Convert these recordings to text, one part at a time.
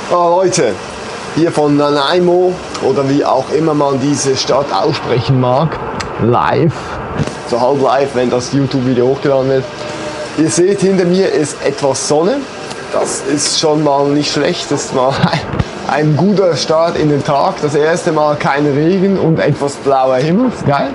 Leute, hier von Nanaimo oder wie auch immer man diese Stadt aussprechen mag, live, so halb live, wenn das YouTube-Video hochgeladen wird. Ihr seht, hinter mir ist etwas Sonne, das ist schon mal nicht schlecht, das ist mal ein guter Start in den Tag, das erste Mal kein Regen und etwas blauer Himmel, ist geil.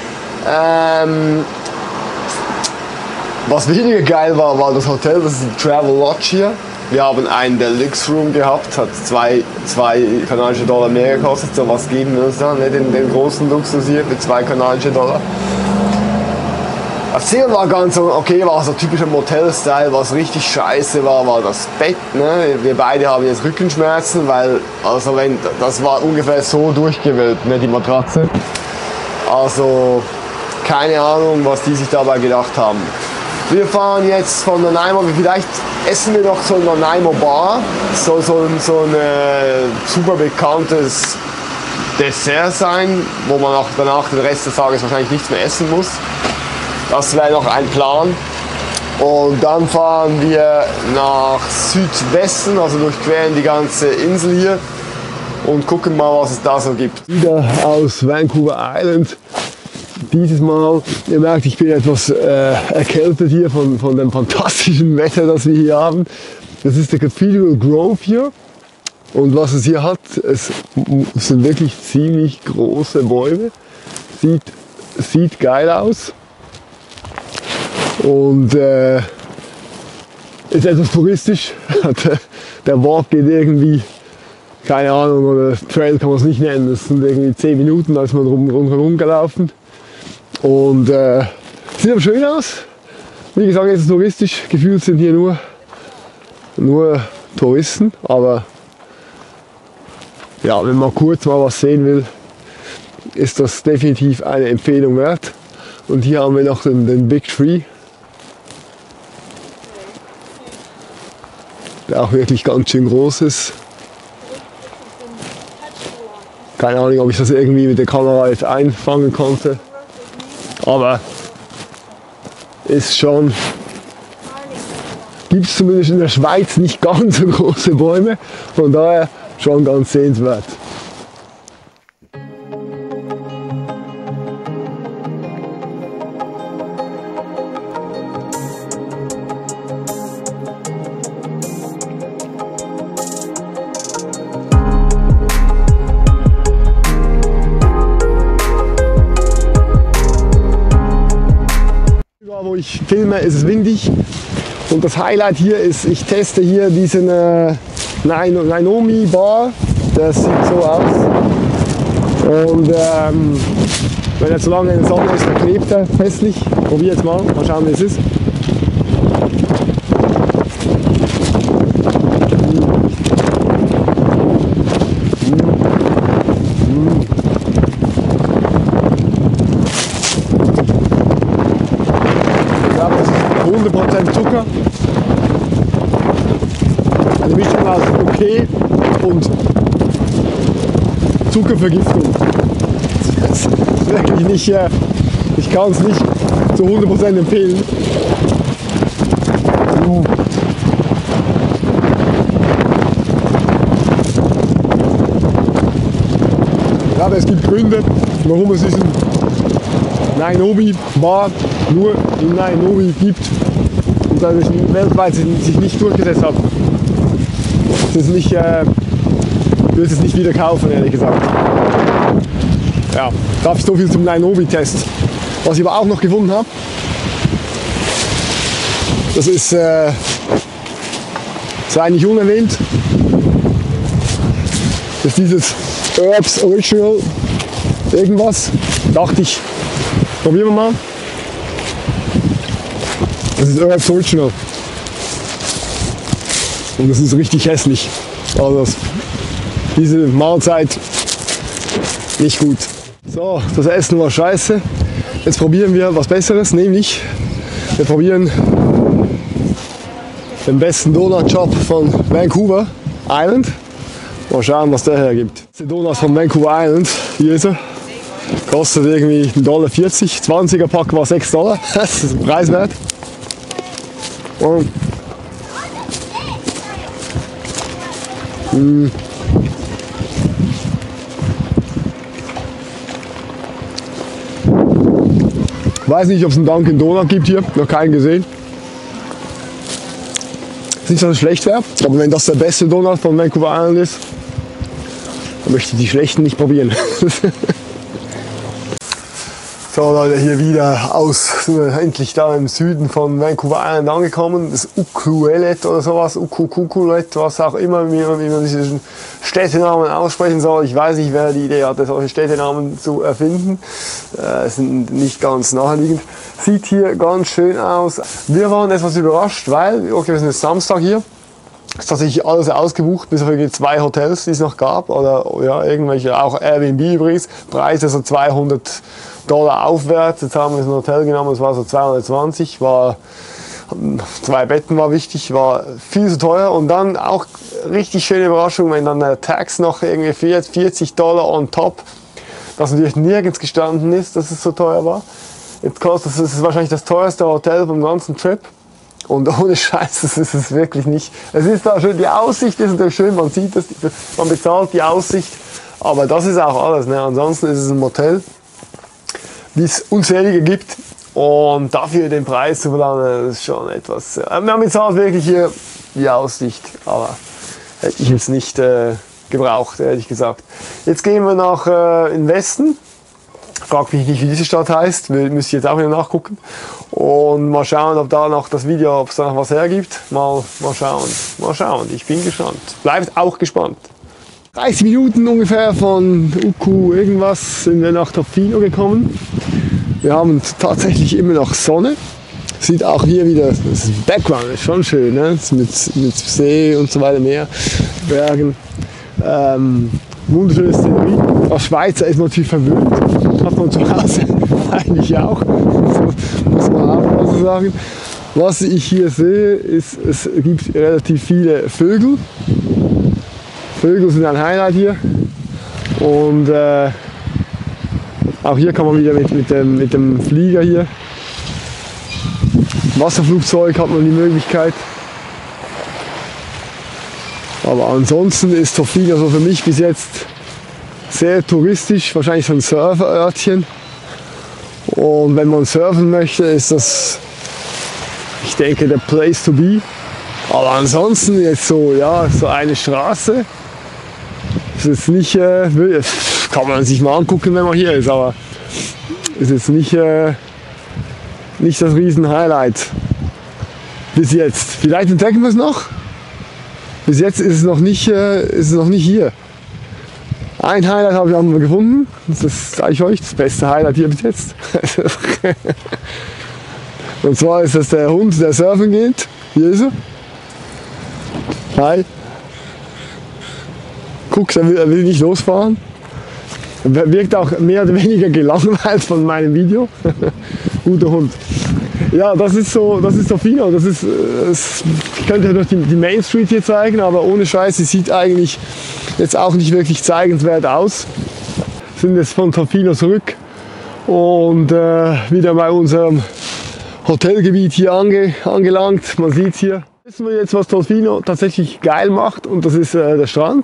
Was weniger geil war, war das Hotel, das ist ein Travel Lodge hier. Wir haben einen Deluxe Room gehabt, hat zwei kanadische Dollar mehr gekostet. So was geben wir uns da, nicht den großen Luxus hier für 2 kanadische Dollar. Das Zimmer war ganz okay, war so typischer Motel-Style. Was richtig scheiße war, war das Bett. Ne? Wir beide haben jetzt Rückenschmerzen, weil das war ungefähr so durchgewölbt, ne, die Matratze. Also keine Ahnung, was die sich dabei gedacht haben. Wir fahren jetzt von Nanaimo, vielleicht essen wir noch so in Nanaimo Bar, so ein super bekanntes Dessert sein, wo man auch danach den Rest des Tages wahrscheinlich nichts mehr essen muss. Das wäre noch ein Plan. Und dann fahren wir nach Südwesten, also durchqueren die ganze Insel hier und gucken mal, was es da so gibt. Wieder aus Vancouver Island. Dieses Mal, ihr merkt, ich bin etwas erkältet hier von dem fantastischen Wetter, das wir hier haben. Das ist der Cathedral Grove hier. Und was es hier hat, es sind wirklich ziemlich große Bäume. Sieht geil aus. Und ist etwas touristisch. Der Walk geht irgendwie, keine Ahnung, oder Trail kann man es nicht nennen. Das sind irgendwie 10 Minuten, da ist man rundherum gelaufen. Und sieht aber schön aus. Wie gesagt, es ist touristisch. Gefühlt sind hier nur Touristen. Aber ja, wenn man kurz mal was sehen will, ist das definitiv eine Empfehlung wert. Und hier haben wir noch den Big Tree, der auch wirklich ganz schön groß ist. Keine Ahnung, ob ich das irgendwie mit der Kamera jetzt einfangen konnte. Aber ist schon, gibt es zumindest in der Schweiz nicht ganz so große Bäume, von daher schon ganz sehenswert. Wo ich filme, ist es windig und das Highlight hier ist, ich teste hier diesen Nainomi Bar, das sieht so aus und wenn er zu lange in der Sonne ist, dann klebt er festlich. Probier jetzt mal schauen wie es ist. Zucker. Eine Mischung aus okay und Zuckervergiftung. Das ist wirklich nicht, ich kann es nicht zu 100% empfehlen. Aber es gibt Gründe, warum es diesen Nainomi Bar nur in Nainomi gibt. Dass es weltweit sich nicht durchgesetzt hat. Das ist nicht, ich würde es nicht wieder kaufen, ehrlich gesagt. Ja, darf ich so viel zum Nainomi-Test. Was ich aber auch noch gefunden habe, das ist, sei nicht unerwähnt, das ist dieses Herbs Original irgendwas. Dachte ich, probieren wir mal. Das ist Herbs Original. Und das ist richtig hässlich. Also diese Mahlzeit nicht gut. So, das Essen war scheiße. Jetzt probieren wir was Besseres, nämlich wir probieren den besten Donut-Shop von Vancouver Island. Mal schauen, was der hergibt. Die Donuts von Vancouver Island, hier ist er. Kostet irgendwie $1,40. 20er Pack war $6. Das ist preiswert. Und Weiß nicht, ob es einen Dunkin' Donut gibt hier, noch keinen gesehen. Nicht, dass es schlecht wäre, aber wenn das der beste Donut von Vancouver Island ist, dann möchte ich die schlechten nicht probieren. So Leute, hier wieder sind wir endlich da im Süden von Vancouver Island angekommen. Das Ucluelet oder sowas, Ucluelet, was auch immer, wie man diesen Städtenamen aussprechen soll. Ich weiß nicht, wer die Idee hatte, solche Städtenamen zu erfinden. Sind nicht ganz naheliegend. Sieht hier ganz schön aus. Wir waren etwas überrascht, weil, okay, wir sind jetzt Samstag hier. Ist tatsächlich alles ausgebucht, bis auf 2 Hotels, die es noch gab. Oder ja, irgendwelche, auch Airbnb übrigens. Preise so $200 aufwärts. Jetzt haben wir ein Hotel genommen, das war so 220. 2 Betten war wichtig, war viel zu teuer. Und dann auch richtig schöne Überraschung, wenn dann der Tax noch irgendwie $40 on top, das natürlich nirgends gestanden ist, dass es so teuer war. Jetzt kostet es wahrscheinlich das teuerste Hotel vom ganzen Trip. Und ohne Scheiß, das ist es wirklich nicht. Es ist da schön, die Aussicht ist natürlich schön, man sieht das, man bezahlt die Aussicht, aber das ist auch alles. Ne? Ansonsten ist es ein Motel, wie es unzählige gibt, und dafür den Preis zu verlangen, ist schon etwas. Man bezahlt wirklich hier die Aussicht, aber hätte ich jetzt nicht gebraucht, ehrlich gesagt. Jetzt gehen wir nach in den Westen. Frag mich nicht, wie diese Stadt heißt, müsste ich jetzt auch wieder nachgucken. Und mal schauen, ob da noch das Video, ob es da noch was hergibt. Mal schauen, ich bin gespannt. Bleibt auch gespannt. 30 Minuten ungefähr von Uku irgendwas sind wir nach Tofino gekommen. Wir haben tatsächlich immer noch Sonne. Sieht auch hier wieder, das Background ist schon schön, ne? Mit See und so weiter, Meer, Bergen. Wunderschöne Szenerie. Als Schweizer ist man natürlich verwöhnt. Hat man zu Hause eigentlich auch. Das muss man auch so sagen. Was ich hier sehe, ist, es gibt relativ viele Vögel. Vögel sind ein Highlight hier. Und auch hier kann man wieder mit dem Flieger hier. Wasserflugzeug hat man die Möglichkeit. Aber ansonsten ist Tofino so für mich bis jetzt sehr touristisch, wahrscheinlich so ein Surferörtchen. Und wenn man surfen möchte, ist das, ich denke, der Place to be. Aber ansonsten jetzt so, ja, so eine Straße. Das ist nicht, kann man sich mal angucken, wenn man hier ist, aber ist jetzt nicht das Riesen-Highlight. Bis jetzt. Vielleicht entdecken wir es noch. Bis jetzt ist es noch nicht hier. Ein Highlight haben wir gefunden. Das zeige ich euch. Das beste Highlight hier bis jetzt. Und zwar ist das der Hund, der surfen geht. Hier ist er. Hi. Guck, er will nicht losfahren. Er wirkt auch mehr oder weniger gelangweilt von meinem Video. Guter Hund. Ja, das ist Tofino. Ich könnte euch die Main Street hier zeigen, aber ohne Scheiß, sie sieht eigentlich jetzt auch nicht wirklich zeigenswert aus. Wir sind jetzt von Tofino zurück und wieder bei unserem Hotelgebiet hier angelangt. Man sieht hier. Wissen wir jetzt, was Tofino tatsächlich geil macht, und das ist der Strand.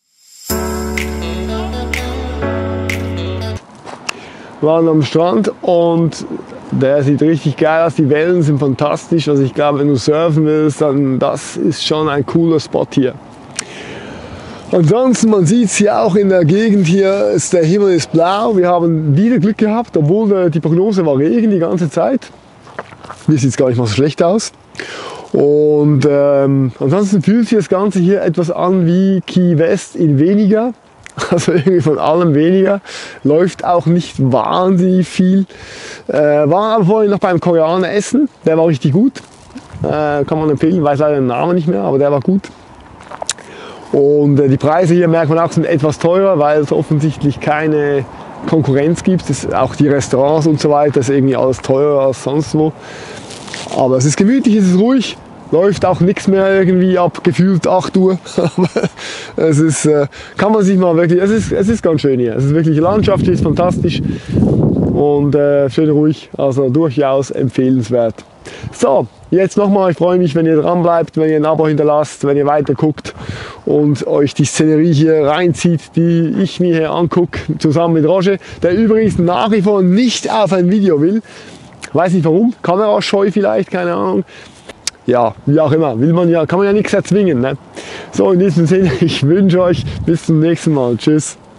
Wir waren am Strand und der sieht richtig geil aus, die Wellen sind fantastisch. Also ich glaube, wenn du surfen willst, dann das ist schon ein cooler Spot hier. Ansonsten, man sieht es hier auch in der Gegend hier, der Himmel ist blau. Wir haben wieder Glück gehabt, obwohl die Prognose war Regen die ganze Zeit. Hier sieht es gar nicht mal so schlecht aus. Und ansonsten fühlt sich das Ganze hier etwas an wie Key West in weniger. Also irgendwie von allem weniger. Läuft auch nicht wahnsinnig viel. War aber vorhin noch beim Koreaner essen. Der war richtig gut. Kann man empfehlen. Weiß leider den Namen nicht mehr, aber der war gut. Und die Preise hier, merkt man auch, sind etwas teurer, weil es offensichtlich keine Konkurrenz gibt. Auch die Restaurants und so weiter, ist irgendwie alles teurer als sonst wo. Aber es ist gemütlich, es ist ruhig. Läuft auch nichts mehr irgendwie ab, gefühlt 8 Uhr. Aber es ist, kann man sich mal wirklich, es ist ganz schön hier. Es ist wirklich, die Landschaft hier ist fantastisch und schön ruhig, also durchaus empfehlenswert. So, jetzt nochmal, ich freue mich, wenn ihr dran bleibt, wenn ihr ein Abo hinterlasst, wenn ihr weiter guckt und euch die Szenerie hier reinzieht, die ich mir hier angucke, zusammen mit Roger, der übrigens nach wie vor nicht auf ein Video will. Weiß nicht warum, kamerascheu vielleicht, keine Ahnung. Ja, wie auch immer, kann man ja nichts erzwingen. Ne? So, in diesem Sinne, ich wünsche euch bis zum nächsten Mal. Tschüss.